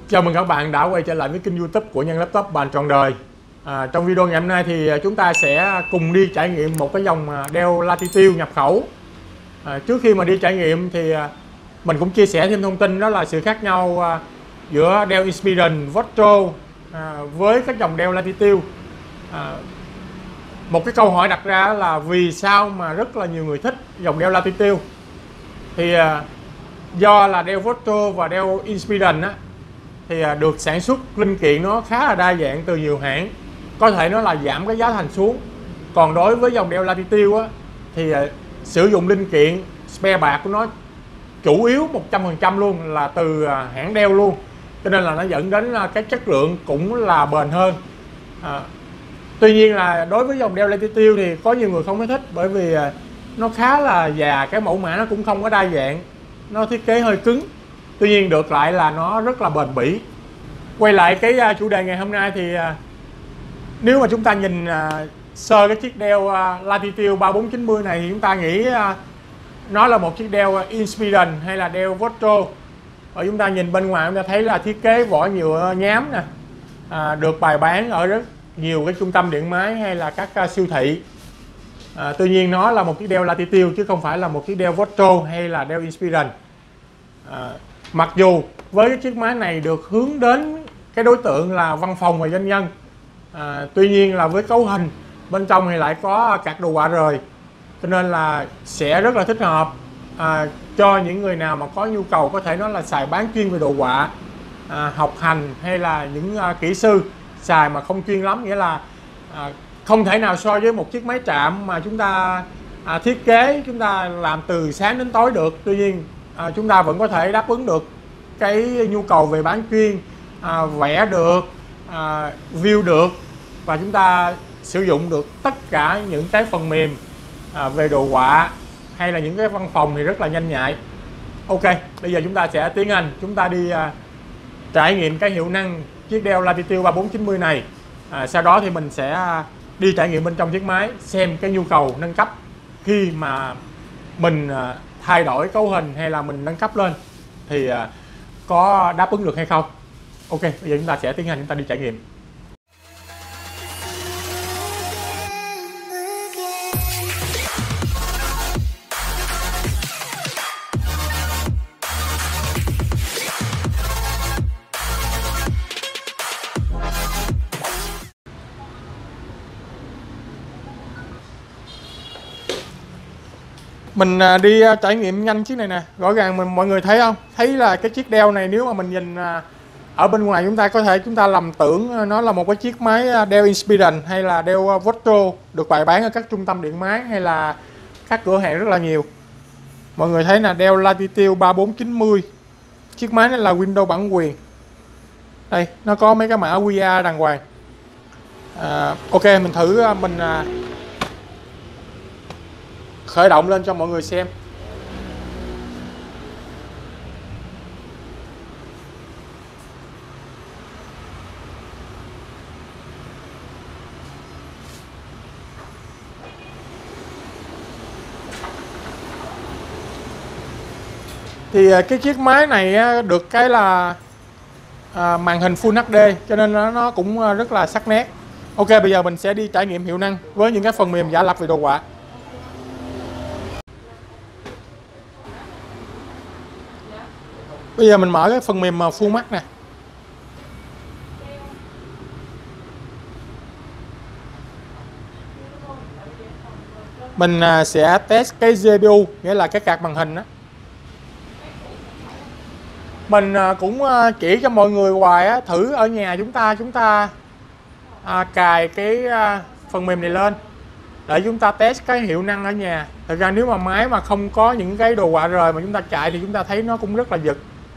Chào mừng các bạn đã quay trở lại với kênh YouTube của Nhân Laptop bàn trọn đời. Trong video ngày hôm nay thì chúng ta sẽ cùng đi trải nghiệm một cái dòng Dell Latitude nhập khẩu. Trước khi mà đi trải nghiệm thì mình cũng chia sẻ thêm thông tin, đó là sự khác nhau giữa Dell Inspiron Vostro với các dòng Dell Latitude. Một cái câu hỏi đặt ra là vì sao mà rất là nhiều người thích dòng Dell Latitude. Thì do là Dell Vostro và Dell Inspiron thì được sản xuất linh kiện nó khá là đa dạng từ nhiều hãng, có thể nó là giảm cái giá thành xuống. Còn đối với dòng Dell Latitude thì sử dụng linh kiện spare part của nó chủ yếu 100% luôn là từ hãng Dell luôn, cho nên là nó dẫn đến cái chất lượng cũng là bền hơn. Tuy nhiên là đối với dòng Dell Latitude thì có nhiều người không có thích, bởi vì nó khá là già, cái mẫu mã nó cũng không có đa dạng, nó thiết kế hơi cứng. Tuy nhiên được lại là nó rất là bền bỉ. Quay lại cái chủ đề ngày hôm nay thì nếu mà chúng ta nhìn sơ cái chiếc Dell Latitude 3490 này thì chúng ta nghĩ nó là một chiếc Dell Inspiron hay là Dell Vostro. Ở chúng ta nhìn bên ngoài chúng ta thấy là thiết kế vỏ nhựa nhám nè, được bày bán ở rất nhiều cái trung tâm điện máy hay là các siêu thị. Tuy nhiên nó là một chiếc Dell Latitude chứ không phải là một chiếc Dell Vostro hay là Dell Inspiron. Mặc dù với cái chiếc máy này được hướng đến cái đối tượng là văn phòng và doanh nhân, tuy nhiên là với cấu hình bên trong thì lại có card đồ họa rời, cho nên là sẽ rất là thích hợp cho những người nào mà có nhu cầu có thể nói là xài bán chuyên về đồ họa, học hành, hay là những kỹ sư xài mà không chuyên lắm, nghĩa là không thể nào so với một chiếc máy chạm mà chúng ta thiết kế, chúng ta làm từ sáng đến tối được. Tuy nhiên chúng ta vẫn có thể đáp ứng được cái nhu cầu về bán chuyên, vẽ được, view được, và chúng ta sử dụng được tất cả những cái phần mềm về đồ họa hay là những cái văn phòng thì rất là nhanh nhạy. Ok, bây giờ chúng ta sẽ tiến hành, chúng ta đi trải nghiệm cái hiệu năng chiếc Dell Latitude 3490 này. Sau đó thì mình sẽ đi trải nghiệm bên trong chiếc máy, xem cái nhu cầu nâng cấp khi mà mình thay đổi cấu hình hay là mình nâng cấp lên thì có đáp ứng được hay không. Ok, bây giờ chúng ta sẽ tiến hành, chúng ta đi trải nghiệm. Mình đi trải nghiệm nhanh chiếc này nè, rõ ràng mọi người thấy không? Thấy là cái chiếc Dell này nếu mà mình nhìn ở bên ngoài chúng ta lầm tưởng nó là một cái chiếc máy Dell Inspiron hay là Dell Vostro được bày bán ở các trung tâm điện máy hay là các cửa hàng rất là nhiều. Mọi người thấy là Dell Latitude 3490, chiếc máy này là Windows bản quyền. Đây, nó có mấy cái mã QR đàng hoàng. Ok, mình thử khởi động lên cho mọi người xem. Thì cái chiếc máy này được cái là màn hình Full HD, cho nên nó cũng rất là sắc nét. Ok, bây giờ mình sẽ đi trải nghiệm hiệu năng với những cái phần mềm giả lập về đồ họa. Bây giờ mình mở cái phần mềm Full Max nè. Mình sẽ test cái GPU, nghĩa là cái card màn hình đó. Mình cũng chỉ cho mọi người hoài thử ở nhà chúng ta cài cái phần mềm này lên để chúng ta test cái hiệu năng ở nhà. Thật ra nếu mà máy mà không có những cái đồ họa rời mà chúng ta chạy thì chúng ta thấy nó cũng rất là giật.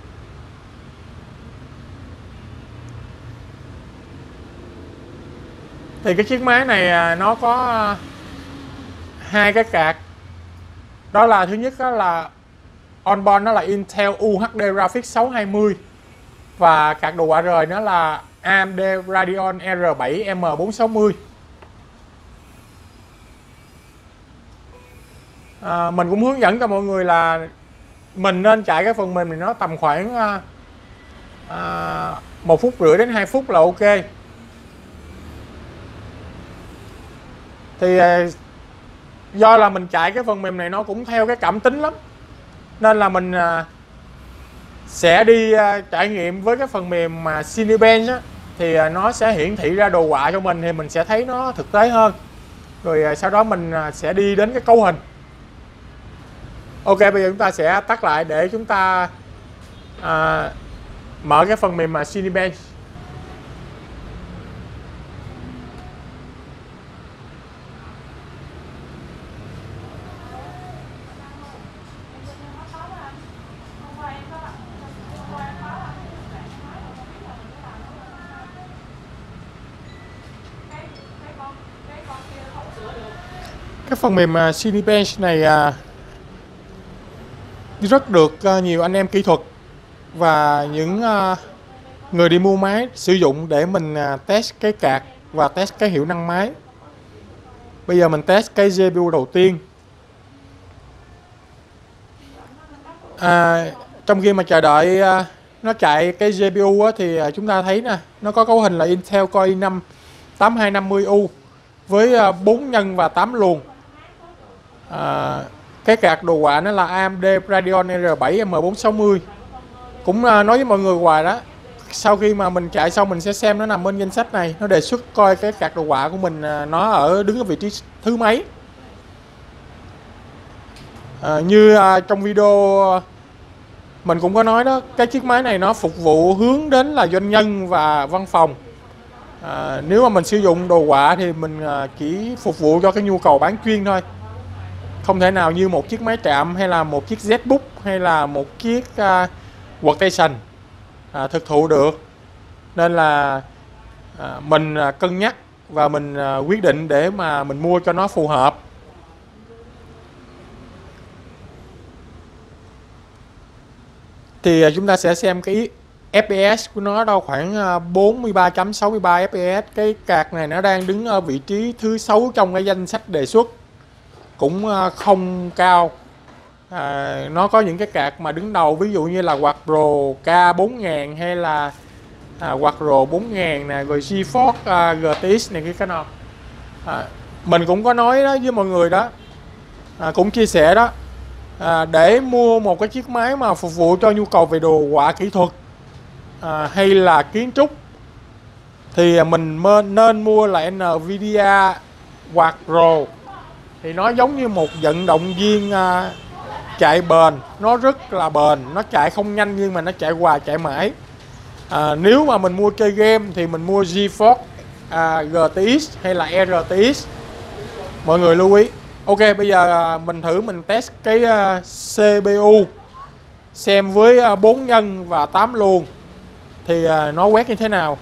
Thì cái chiếc máy này nó có hai cái card. Đó là thứ nhất đó là onboard, nó là Intel UHD Graphics 620, và card đồ họa rời nó là AMD Radeon R7 M460. Mình cũng hướng dẫn cho mọi người là mình nên chạy cái phần mềm này nó tầm khoảng 1 phút rưỡi đến 2 phút là ok. Thì do là mình chạy cái phần mềm này nó cũng theo cái cảm tính lắm, nên là mình sẽ đi trải nghiệm với cái phần mềm mà Cinebench á, thì nó sẽ hiển thị ra đồ họa cho mình, thì mình sẽ thấy nó thực tế hơn. Rồi sau đó mình sẽ đi đến cái cấu hình. Ok, bây giờ chúng ta sẽ tắt lại để chúng ta mở cái phần mềm mà Cinebench. Cái phần mềm Cinebench này rất được nhiều anh em kỹ thuật và những người đi mua máy sử dụng để mình test cái card và test cái hiệu năng máy. Bây giờ mình test cái GPU đầu tiên. Trong khi mà chờ đợi nó chạy cái GPU á, thì chúng ta thấy nè, nó có cấu hình là Intel Core i5 8250U với 4 nhân và 8 luồng. Cái card đồ họa nó là AMD Radeon R7 M460. Cũng nói với mọi người hoài đó, sau khi mà mình chạy xong mình sẽ xem nó nằm bên danh sách này, nó đề xuất coi cái card đồ họa của mình nó đứng ở vị trí thứ mấy. Như trong video mình cũng có nói đó, cái chiếc máy này nó phục vụ hướng đến là doanh nhân và văn phòng. Nếu mà mình sử dụng đồ họa thì mình chỉ phục vụ cho cái nhu cầu bán chuyên thôi, không thể nào như một chiếc máy trạm hay là một chiếc ZBook hay là một chiếc Workstation thực thụ được. Nên là mình cân nhắc và mình quyết định để mà mình mua cho nó phù hợp. Thì chúng ta sẽ xem cái FPS của nó đâu khoảng 43.63 FPS. Cái card này nó đang đứng ở vị trí thứ 6 trong cái danh sách đề xuất, cũng không cao. Nó có những cái card mà đứng đầu, ví dụ như là Quad Pro K4000 hay là Quad Pro 4000 nè, rồi GeForce GTX này cái nào. Mình cũng có nói đó với mọi người đó, cũng chia sẻ đó, để mua một cái chiếc máy mà phục vụ cho nhu cầu về đồ họa kỹ thuật hay là kiến trúc thì mình nên mua lại Nvidia Quad Pro. Thì nó giống như một vận động viên chạy bền, nó rất là bền, nó chạy không nhanh nhưng mà nó chạy hoài chạy mãi. Nếu mà mình mua chơi game thì mình mua GeForce GTX hay là RTX, mọi người lưu ý. Ok, bây giờ mình thử mình test cái CPU xem với 4 nhân và 8 luồng thì nó quét như thế nào.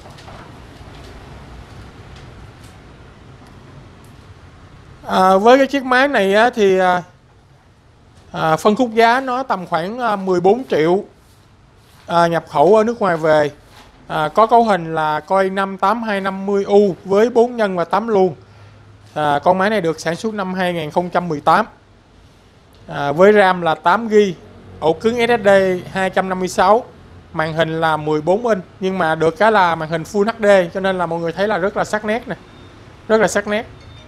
Với cái chiếc máy này thì phân khúc giá nó tầm khoảng 14 triệu, nhập khẩu ở nước ngoài về. Có cấu hình là Core i5 8250U với 4 nhân và 8 luồng. Con máy này được sản xuất năm 2018. Với RAM là 8GB, ổ cứng SSD 256, màn hình là 14 inch nhưng mà được cái là màn hình Full HD, cho nên là mọi người thấy là rất là sắc nét nè, rất là sắc nét.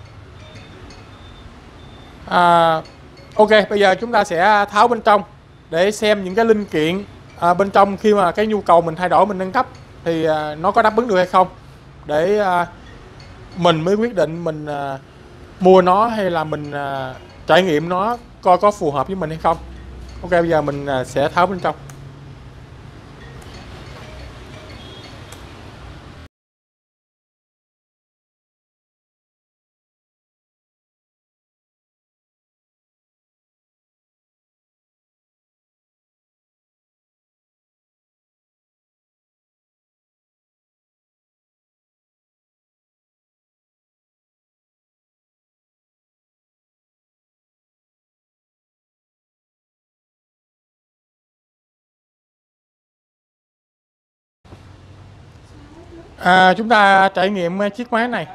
Ok, bây giờ chúng ta sẽ tháo bên trong để xem những cái linh kiện bên trong khi mà cái nhu cầu mình thay đổi, mình nâng cấp thì nó có đáp ứng được hay không, để mình mới quyết định mình mua nó hay là mình trải nghiệm nó coi có phù hợp với mình hay không. Ok, bây giờ mình sẽ tháo bên trong. Chúng ta trải nghiệm chiếc máy này.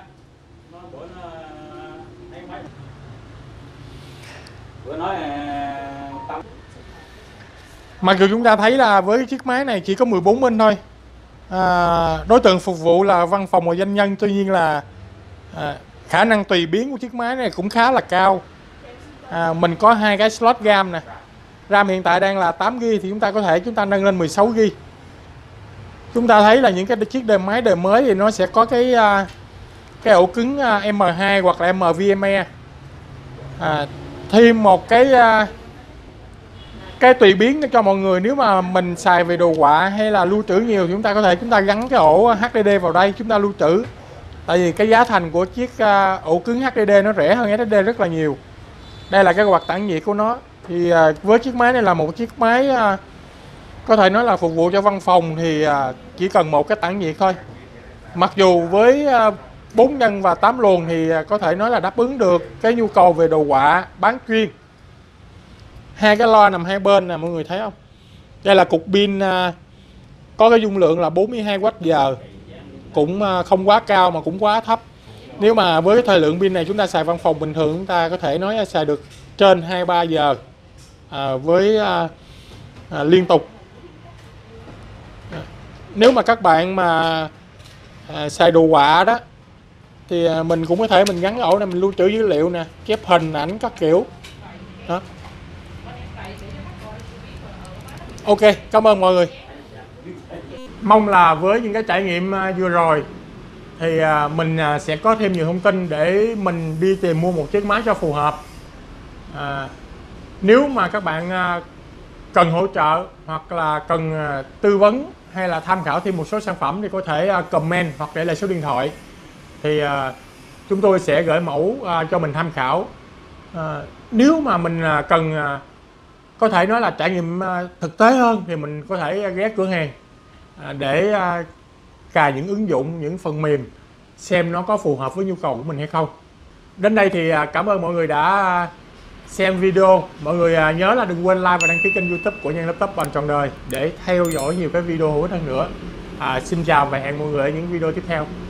Mặc dù chúng ta thấy là với chiếc máy này chỉ có 14 inch thôi, Đối tượng phục vụ là văn phòng và doanh nhân, tuy nhiên là khả năng tùy biến của chiếc máy này cũng khá là cao. Mình có 2 cái slot RAM nè. RAM hiện tại đang là 8GB thì chúng ta nâng lên 16GB. Chúng ta thấy là những cái chiếc máy đời mới thì nó sẽ có cái ổ cứng M2 hoặc là NVMe. Thêm một cái tùy biến cho mọi người. Nếu mà mình xài về đồ họa hay là lưu trữ nhiều thì chúng ta gắn cái ổ HDD vào đây chúng ta lưu trữ. Tại vì cái giá thành của chiếc ổ cứng HDD nó rẻ hơn SSD rất là nhiều. Đây là cái quạt tản nhiệt của nó. Thì với chiếc máy này là một chiếc máy có thể nói là phục vụ cho văn phòng, thì chỉ cần một cái tản nhiệt thôi. Mặc dù với 4 nhân và 8 luồng thì có thể nói là đáp ứng được cái nhu cầu về đồ họa bán chuyên. 2 cái loa nằm hai bên nè, mọi người thấy không? Đây là cục pin có cái dung lượng là 42Wh, cũng không quá cao mà cũng quá thấp. Nếu mà với thời lượng pin này chúng ta xài văn phòng bình thường, chúng ta có thể nói là xài được trên 2-3 giờ với liên tục. Nếu mà các bạn mà xài đồ họa đó thì mình cũng có thể mình gắn ổ này, mình lưu trữ dữ liệu nè, chép hình ảnh các kiểu đó. Ok, cảm ơn mọi người. Mong là với những cái trải nghiệm vừa rồi thì mình sẽ có thêm nhiều thông tin để mình đi tìm mua một chiếc máy cho phù hợp. Nếu mà các bạn cần hỗ trợ hoặc là cần tư vấn hay là tham khảo thêm một số sản phẩm thì có thể comment hoặc để lại số điện thoại, thì chúng tôi sẽ gửi mẫu cho mình tham khảo. Nếu mà mình cần có thể nói là trải nghiệm thực tế hơn thì mình có thể ghé cửa hàng để cài những ứng dụng, những phần mềm xem nó có phù hợp với nhu cầu của mình hay không. Đến đây thì cảm ơn mọi người đã xem video. Mọi người nhớ là đừng quên like và đăng ký kênh YouTube của Nhân Laptop Bằng Trọn Đời để theo dõi nhiều cái video hữu ích hơn nữa. Xin chào và hẹn mọi người ở những video tiếp theo.